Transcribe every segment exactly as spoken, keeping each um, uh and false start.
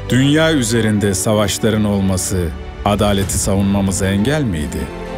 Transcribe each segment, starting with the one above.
Dünya üzerinde savaşların olması adaleti savunmamıza engel miydi?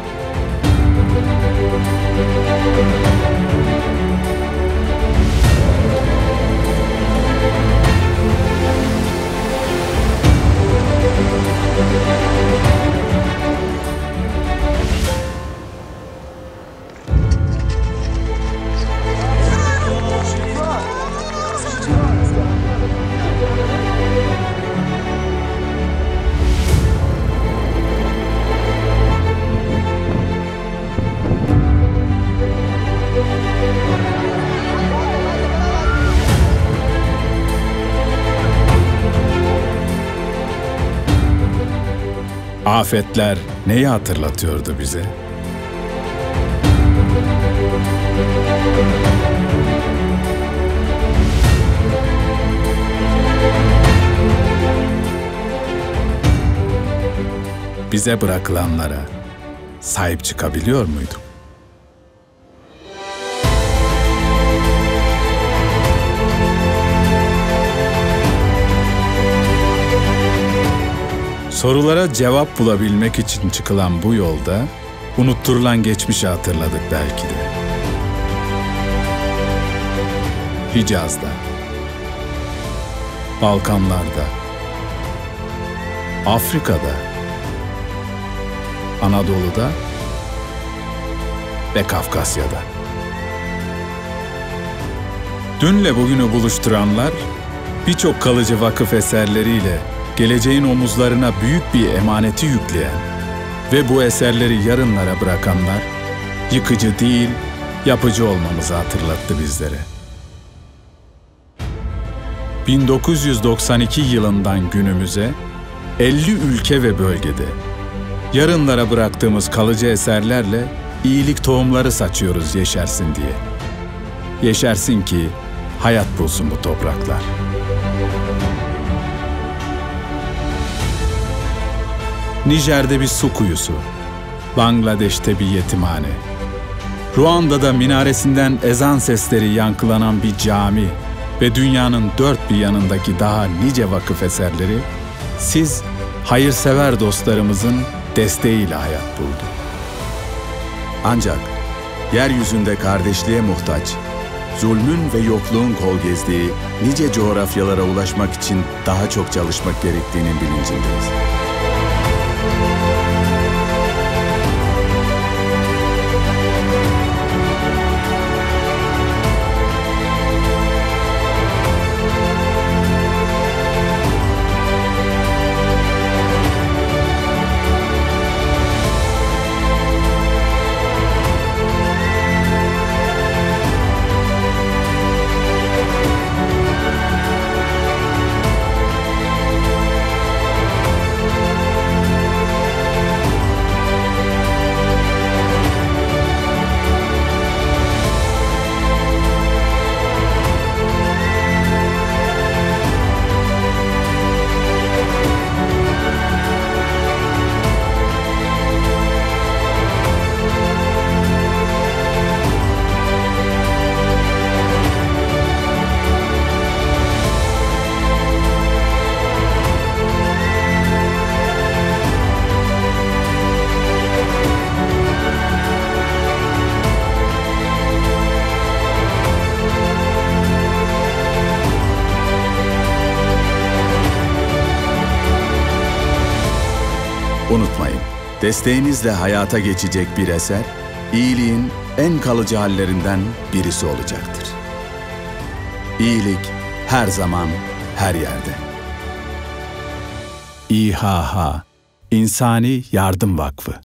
Afetler neyi hatırlatıyordu bize? Bize bırakılanlara sahip çıkabiliyor muyduk? Sorulara cevap bulabilmek için çıkılan bu yolda unutturulan geçmişi hatırladık belki de. Hicaz'da, Balkanlar'da, Afrika'da, Anadolu'da ve Kafkasya'da. Dünle bugünü buluşturanlar birçok kalıcı vakıf eserleriyle geleceğin omuzlarına büyük bir emaneti yükleyen ve bu eserleri yarınlara bırakanlar, yıkıcı değil, yapıcı olmamızı hatırlattı bizlere. bin dokuz yüz doksan iki yılından günümüze elli ülke ve bölgede yarınlara bıraktığımız kalıcı eserlerle iyilik tohumları saçıyoruz yeşersin diye. Yeşersin ki hayat bulsun bu topraklar. Nijer'de bir su kuyusu, Bangladeş'te bir yetimhane, Ruanda'da minaresinden ezan sesleri yankılanan bir cami ve dünyanın dört bir yanındaki daha nice vakıf eserleri, siz hayırsever dostlarımızın desteğiyle hayat buldu. Ancak yeryüzünde kardeşliğe muhtaç, zulmün ve yokluğun kol gezdiği nice coğrafyalara ulaşmak için daha çok çalışmak gerektiğinin bilincindeyiz. Unutmayın, desteğinizle hayata geçecek bir eser, iyiliğin en kalıcı hallerinden birisi olacaktır. İyilik her zaman, her yerde. İHH, İnsani Yardım Vakfı.